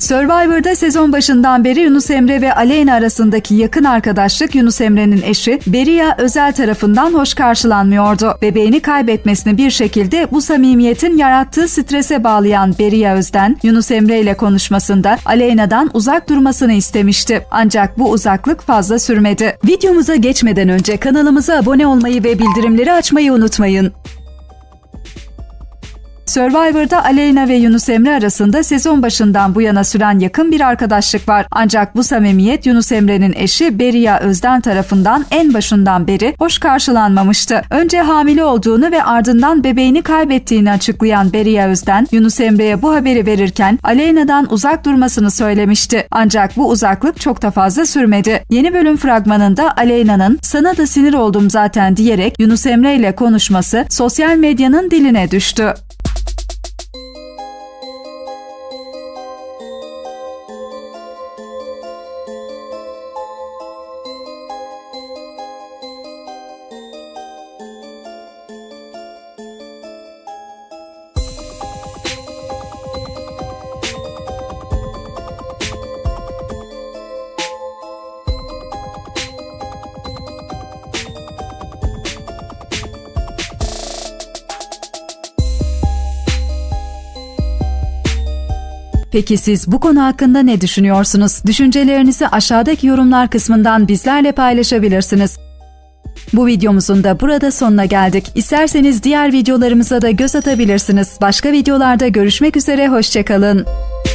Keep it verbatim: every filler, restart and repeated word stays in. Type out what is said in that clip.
Survivor'da sezon başından beri Yunus Emre ve Aleyna arasındaki yakın arkadaşlık Yunus Emre'nin eşi Beria Özel tarafından hoş karşılanmıyordu. Bebeğini kaybetmesini bir şekilde bu samimiyetin yarattığı strese bağlayan Beria Özden, Yunus Emre ile konuşmasında Aleyna'dan uzak durmasını istemişti. Ancak bu uzaklık fazla sürmedi. Videomuza geçmeden önce kanalımıza abone olmayı ve bildirimleri açmayı unutmayın. Survivor'da Aleyna ve Yunus Emre arasında sezon başından bu yana süren yakın bir arkadaşlık var. Ancak bu samimiyet Yunus Emre'nin eşi Beria Özden tarafından en başından beri hoş karşılanmamıştı. Önce hamile olduğunu ve ardından bebeğini kaybettiğini açıklayan Beria Özden, Yunus Emre'ye bu haberi verirken Aleyna'dan uzak durmasını söylemişti. Ancak bu uzaklık çok da fazla sürmedi. Yeni bölüm fragmanında Aleyna'nın "Sana da sinir oldum zaten" diyerek Yunus Emre ile konuşması sosyal medyanın diline düştü. Peki siz bu konu hakkında ne düşünüyorsunuz? Düşüncelerinizi aşağıdaki yorumlar kısmından bizlerle paylaşabilirsiniz. Bu videomuzun da burada sonuna geldik. İsterseniz diğer videolarımıza da göz atabilirsiniz. Başka videolarda görüşmek üzere, hoşça kalın.